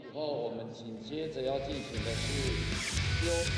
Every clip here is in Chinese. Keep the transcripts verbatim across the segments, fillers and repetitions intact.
以后我们紧接着要进行的是优。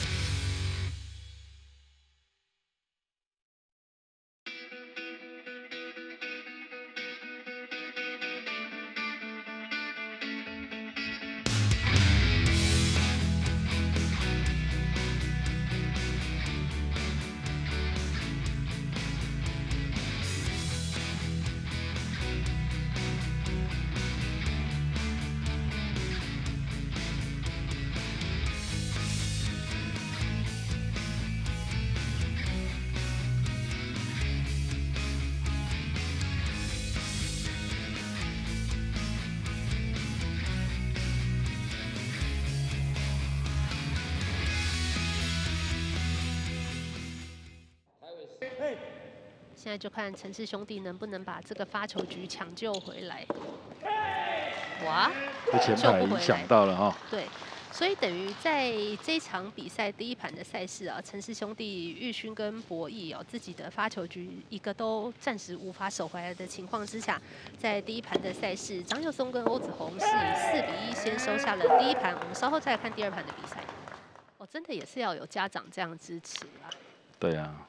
现在就看陈氏兄弟能不能把这个发球局抢救回来。哇， 被前排影响到了哈。 对，所以等于在这场比赛第一盘的赛事啊，陈氏兄弟玉勋跟博弈哦自己的发球局一个都暂时无法守回来的情况之下，在第一盘的赛事，张佑松跟欧子宏是以四比一先收下了第一盘。我们稍后再来看第二盘的比赛。哦，真的也是要有家长这样支持啊。 对啊。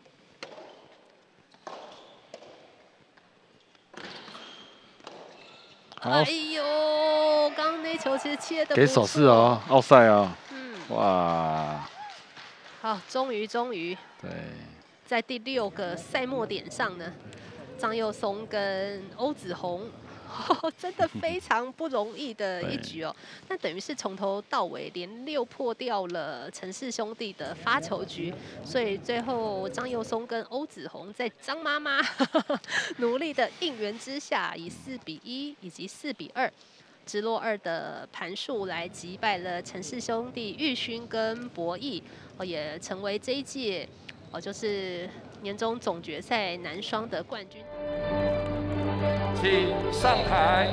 哎呦，刚刚那球其实切的给手势哦，奥赛哦。 嗯， 哇， 好，终于终于， 对， 在第六个赛末点上呢，张佑松跟欧子宏。哦、真的非常不容易的一局哦，那等于是从头到尾连六破掉了陈氏兄弟的发球局，所以最后张佑松跟欧子宏在张妈妈努力的应援之下，以四比一以及四比二直落二的盘数来击败了陈氏兄弟玉勋跟博弈，哦，也成为这一届哦就是年终总决赛男双的冠军。 请上台。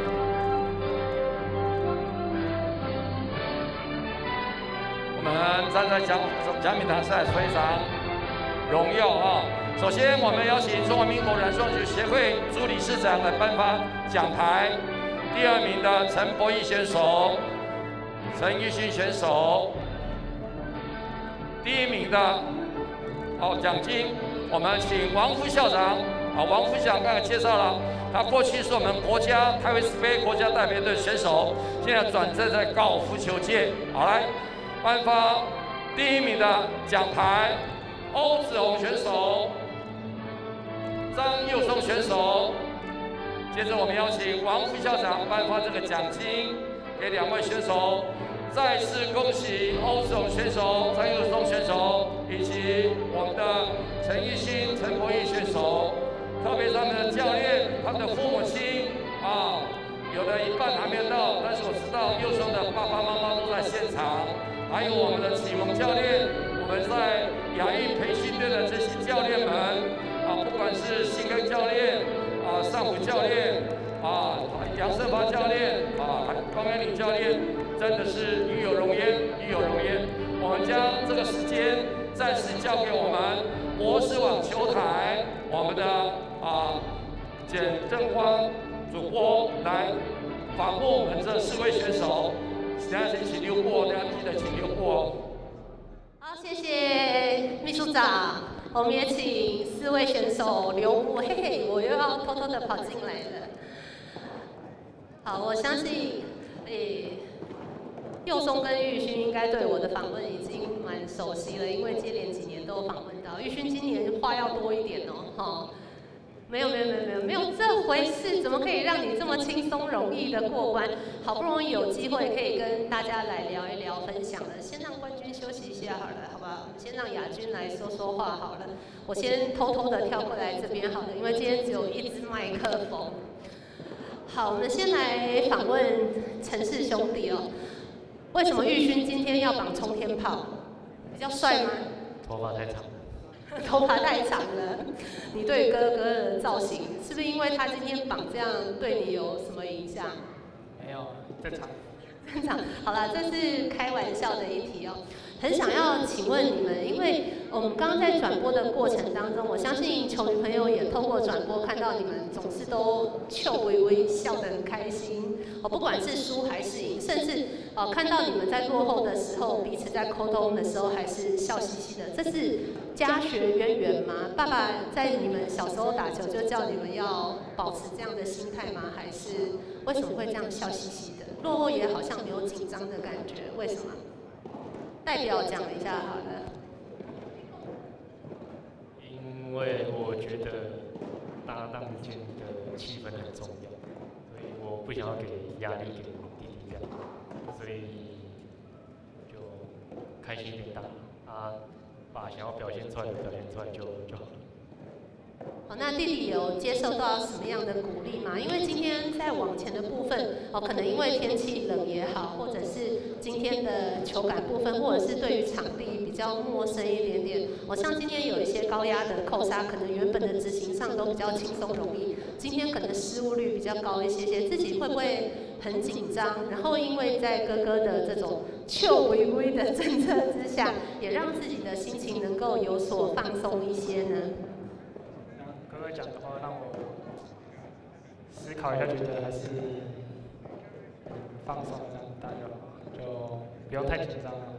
我们站在奖奖品台上非常荣耀啊！首先，我们邀请中华民国软双举协会朱理事长来颁发奖牌。第二名的陈博弈选手，陈玉勋选手。第一名的哦奖金，我们请王副校长。啊，王副校长刚才介绍了。 他过去是我们国家台北市杯国家代表队选手，现在转战在高尔夫球界。好，来颁发第一名的奖牌，欧子宏选手、张佑松选手。接着我们邀请王副校长颁发这个奖金给两位选手。再次恭喜欧子宏选手、张佑松选手以及我们的陈玉勋、陈博弈选手。 特别是他们的教练、他们的父母亲啊，有的一半还没有到，但是我知道佑松的爸爸妈妈都在现场，还有我们的启蒙教练，我们在亚运培训队的这些教练们啊，不管是新根教练啊、上虎教练啊、杨胜发教练啊、高元岭教练，真的是与有荣焉，与有荣焉。我们将这个时间暂时交给我们博士网球台，我们的。 啊，简正光主播来访问我们这四位选手，等下先请溜过，等下记得请溜过。 好，谢谢秘书长，我们也请四位选手留步。嘿嘿，我又要偷偷的跑进来了。好，我相信，诶，佑松跟玉勋应该对我的访问已经蛮熟悉了，因为接连几年都有访问到。玉勋今年话要多一点哦，哈。 没有没有没有没有没有这回事，怎么可以让你这么轻松容易的过关？好不容易有机会可以跟大家来聊一聊、分享了，先让冠军休息一下好了，好不好？先让亚军来说说话好了。我先偷偷的跳过来这边好了，因为今天只有一支麦克风。好，我们先来访问陈氏兄弟哦。为什么玉勋今天要绑冲天炮？比较帅吗？ 头发太长。 头发太长了，你对哥哥的造型是不是因为他今天绑这样对你有什么影响？ 没有，正常。 正常。好了，这是开玩笑的一题哦。 很想要请问你们，因为我们刚刚在转播的过程当中，我相信球迷朋友也透过转播看到你们总是都笑微微，笑得很开心。哦，不管是输还是赢，甚至呃看到你们在落后的时候，彼此在沟通的时候还是笑嘻嘻的，这是家学渊源吗？爸爸在你们小时候打球就叫你们要保持这样的心态吗？还是为什么会这样笑嘻嘻的？落后也好像没有紧张的感觉，为什么？代表讲一下好了。 因为我觉得搭档间的气氛很重要，所以我不想要给压力给弟弟这样，所以就开心一点打，啊，把想要表现出来的表现出来就就好了。 哦，那弟弟有接受到什么样的鼓励吗？因为今天在往前的部分，哦，可能因为天气冷也好，或者是今天的球感部分，或者是对于场地比较陌生一点点。我、哦、像今天有一些高压的扣杀，可能原本的执行上都比较轻松容易，今天可能失误率比较高一些些，自己会不会很紧张？然后因为在哥哥的这种秀微微的政策之下，也让自己的心情能够有所放松一些呢？ 哥哥讲的话让我思考一下，觉得还是放松这样打就好，就不要太紧张了。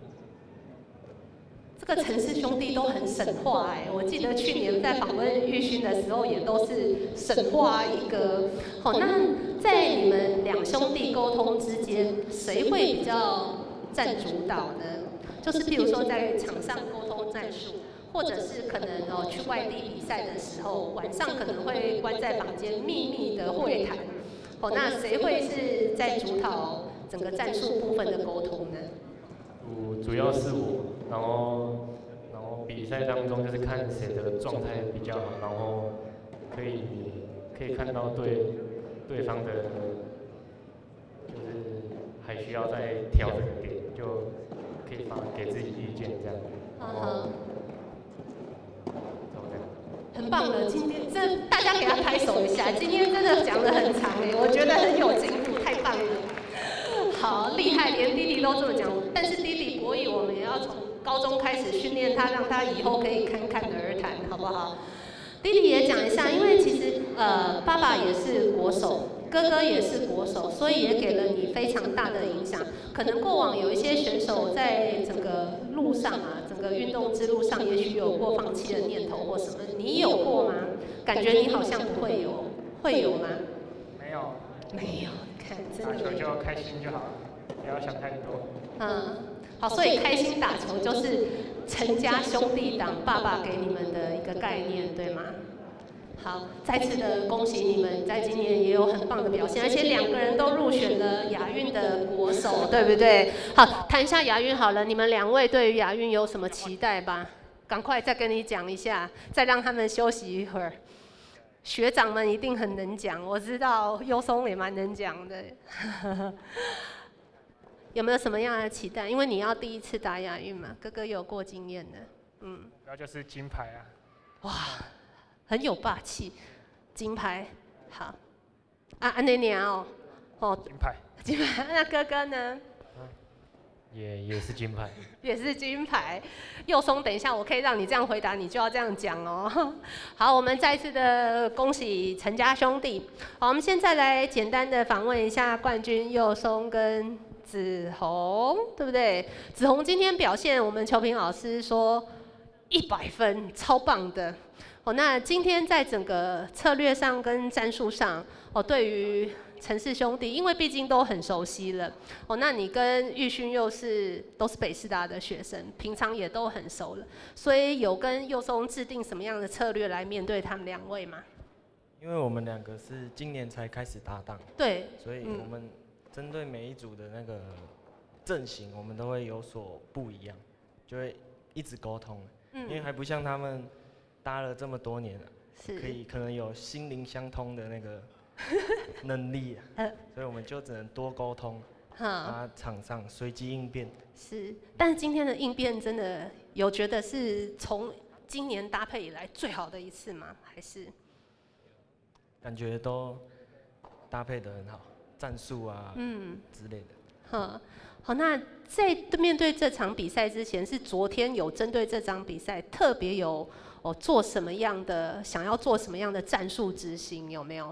这个陈氏兄弟都很神话哎、欸，我记得去年在访问玉勋的时候，也都是神话一个。好，那在你们两兄弟沟通之间，谁会比较占主导呢？就是譬如说在场上沟通战术。或者是可能哦去外地比赛的时候，晚上可能会关在房间秘密的会谈。哦，那谁会是在主导整个战术部分的沟通呢？ 主主要是我，然后然后比赛当中就是看谁的状态比较好，然后可以可以看到对对方的，就是还需要再调整点，就可以发给自己意见这样。 嗯很棒的，今天这大家给他拍手一下，今天真的讲得很长哎，我觉得很有进步，太棒了。好厉害，连弟弟都这么讲。但是弟弟国语我们也要从高中开始训练他，让他以后可以侃侃而谈，好不好？弟弟也讲一下，因为其实呃爸爸也是国手，哥哥也是国手，所以也给了你非常大的影响。可能过往有一些选手在整个路上啊，整个运动之路上，也许有过放弃的念头或什么，你有过吗？感觉你好像不会有，会有吗？ 没有。 没有，看真的。 打球就开心就好，不要想太多。 嗯，好，所以开心打球就是陈家兄弟党爸爸给你们的一个概念，对吗？好，再次的恭喜你们，在今年也有很棒的表现，而且两个人都入选了亚运的国手，对不对？好，谈一下亚运好了，你们两位对于亚运有什么期待吧？赶快再跟你讲一下，再让他们休息一会儿。学长们一定很能讲，我知道优松也蛮能讲的。有没有什么样的期待？因为你要第一次打亚运嘛，哥哥有过经验的，嗯。 主要就是金牌啊！ 哇，很有霸气，金牌，好。啊，安内娘哦，哦。 金牌。 金牌，那哥哥呢？ 也也是金牌， 也是金牌。佑松，等一下，我可以让你这样回答，你就要这样讲哦。好，我们再次的恭喜陈家兄弟。好，我们现在来简单的访问一下冠军佑松跟子红，对不对？子红今天表现，我们球评老师说一百分，超棒的。哦，那今天在整个策略上跟战术上，哦，对于陈氏兄弟，因为毕竟都很熟悉了，哦，那你跟玉勋又是都是北师大的学生，平常也都很熟了，所以有跟佑松制定什么样的策略来面对他们两位吗？ 因为我们两个是今年才开始搭档， 对， 所以我们针对每一组的那个阵型，我们都会有所不一样，就会一直沟通，嗯，因为还不像他们搭了这么多年了，可以可能有心灵相通的那个能力、啊，所以我们就只能多沟通，啊，场上随机应变。 是，但是今天的应变真的有觉得是从今年搭配以来最好的一次吗？还是？ 感觉都搭配得很好，战术啊，嗯之类的。 哼，好，那在面对这场比赛之前，是昨天有针对这场比赛特别有哦做什么样的，想要做什么样的战术执行，有没有？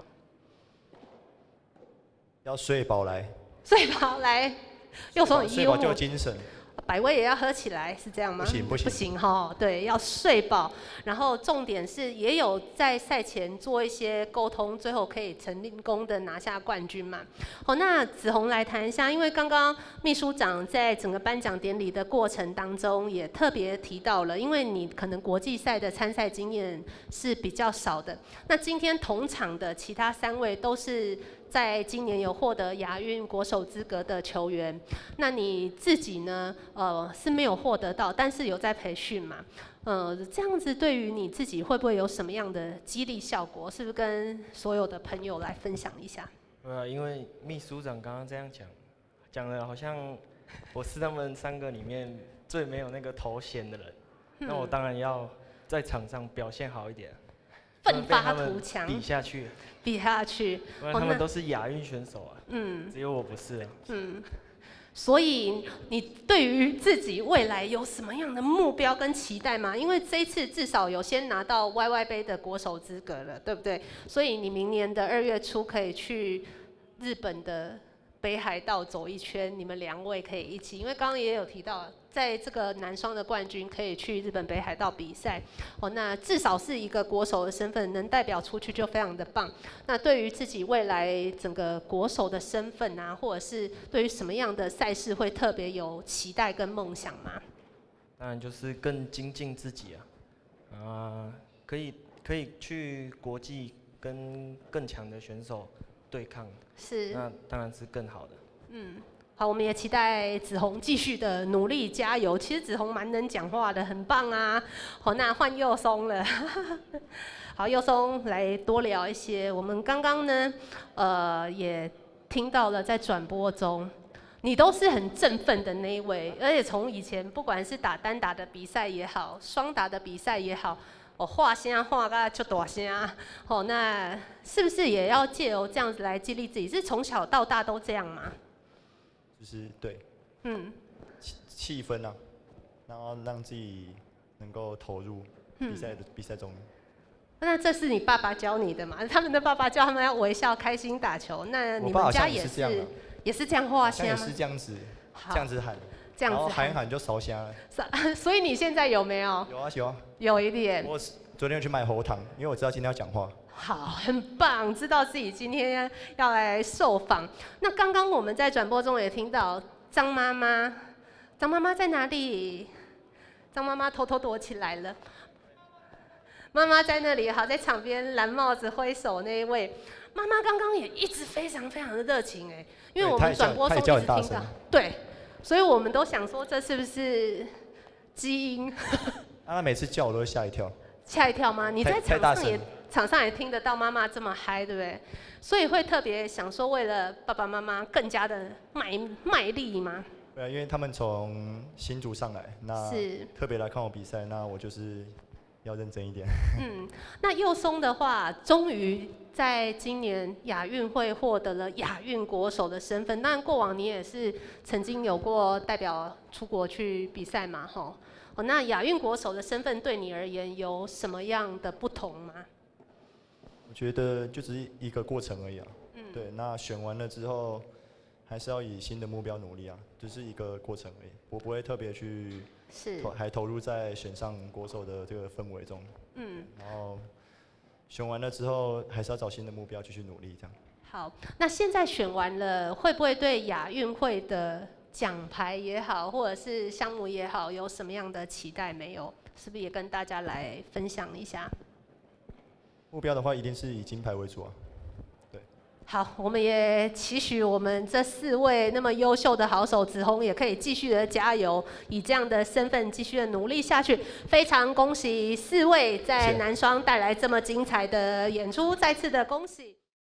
要睡饱来， 睡饱来，右手很幽默。 睡饱就有精神。 百威也要喝起来，是这样吗？ 不行不行不行哈，对，要睡饱。然后重点是也有在赛前做一些沟通，最后可以成功的拿下冠军嘛。好，那子红来谈一下，因为刚刚秘书长在整个颁奖典礼的过程当中也特别提到了，因为你可能国际赛的参赛经验是比较少的。那今天同场的其他三位都是在今年有获得亚运国手资格的球员，那你自己呢？呃，是没有获得到，但是有在培训嘛？呃，这样子对于你自己会不会有什么样的激励效果？是不是跟所有的朋友来分享一下？ 呃，因为秘书长刚刚这样讲，讲的好像我是他们三个里面最没有那个头衔的人，嗯、那我当然要在场上表现好一点。 奋发图强， 比下去， 比下去。 不然他们都是亚运选手啊， 嗯， 只有我不是啊。 嗯，所以你对于自己未来有什么样的目标跟期待吗？因为这一次至少有先拿到 Y Y 杯的国手资格了，对不对？所以你明年的二月初可以去日本的北海道走一圈，你们两位可以一起，因为刚刚也有提到。在这个男双的冠军可以去日本北海道比赛，哦，那至少是一个国手的身份，能代表出去就非常的棒。那对于自己未来整个国手的身份啊，或者是对于什么样的赛事会特别有期待跟梦想吗？ 当然就是更精进自己啊，啊，可以可以去国际跟更强的选手对抗， 是， 那当然是更好的。 嗯。好，我们也期待子红继续的努力加油。其实子红蛮能讲话的，很棒啊。好，那换佑松了。好，佑松来多聊一些。我们刚刚呢，呃，也听到了在转播中，你都是很振奋的那一位，而且从以前不管是打单打的比赛也好，双打的比赛也好，哦，话声话个就大声。好，那是不是也要借由这样子来激励自己？是从小到大都这样吗？ 就是对， 嗯， 气气氛啊，然后让自己能够投入比赛的、嗯、比赛中。 那这是你爸爸教你的嘛？他们的爸爸教他们要微笑、开心打球。那你们家也是，是也是这样画虾吗？ 也是这样子，这样子喊， 这样子喊， 喊一喊就烧虾了。 所以你现在有没有？ 有啊，有啊， 有一点。 我昨天去买喉糖，因为我知道今天要讲话。 好，很棒，知道自己今天要来受访。那刚刚我们在转播中也听到张妈妈，张妈妈在哪里？张妈妈偷偷躲起来了。妈妈在那里，好，在场边蓝帽子挥手那一位，妈妈刚刚也一直非常非常的热情哎，因为我们转播中一直听到，对，所以我们都想说这是不是基因？ 啊，他每次叫我都会吓一跳。 吓一跳吗？你在场上也场上也听得到妈妈这么嗨，对不对？所以会特别想说，为了爸爸妈妈更加的卖卖力吗？ 对啊，因为他们从新竹上来，那特别来看我比赛，那我就是要认真一点。 嗯，那佑松的话，终于在今年亚运会获得了亚运国手的身份。当然，过往你也是曾经有过代表出国去比赛嘛，吼。哦，那亚运国手的身份对你而言有什么样的不同吗？ 我觉得就只是一个过程而已啊。嗯。对，那选完了之后，还是要以新的目标努力啊，就是一个过程而已。我不会特别去是投还投入在选上国手的这个氛围中。嗯。然后选完了之后，还是要找新的目标继续努力这样。 好，那现在选完了，会不会对亚运会的奖牌也好，或者是项目也好，有什么样的期待没有？是不是也跟大家来分享一下？ 目标的话，一定是以金牌为主啊。对。 好，我们也期许我们这四位那么优秀的好手，子红也可以继续的加油，以这样的身份继续的努力下去。非常恭喜四位在男双带来这么精彩的演出，再次的恭喜。